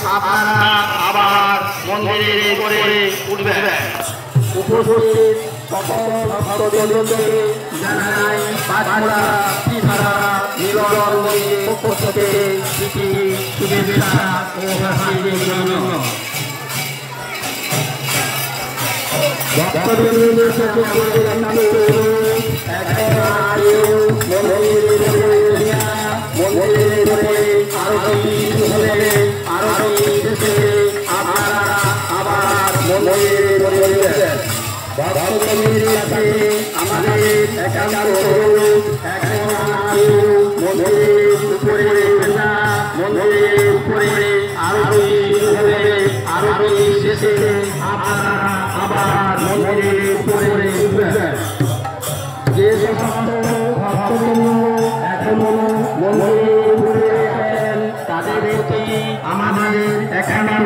আপনারা আবার মন্দিরের উপরে উঠবেন। উপস্থিত সকল ভক্তবৃন্দকে জানাই পাঁচমুড়া শ্রীধারা মিলন মন্দিরের পক্ষ থেকে শুভেচ্ছা ও হাসির জন্য। ভক্তবৃন্দের সাথে মন্দিরের উপরে আরতি হলে আরতি শেষে আপনারা আবার মন্দিরের উপরে উঠবেন। ভক্তবৃন্দের সাথে আমাদের একান্ত অনুরোধ, এখন মন্দিরের উপরে না, মন্দিরের উপরে আরতি হলে আরতি শেষে আপনারা আবার মন্দিরের উপরে উঠবেন। যে সমস্ত ভক্তবৃন্দ এখনো মন্দিরের উপরে আছেন তাদের প্রতি আমাদের এখানে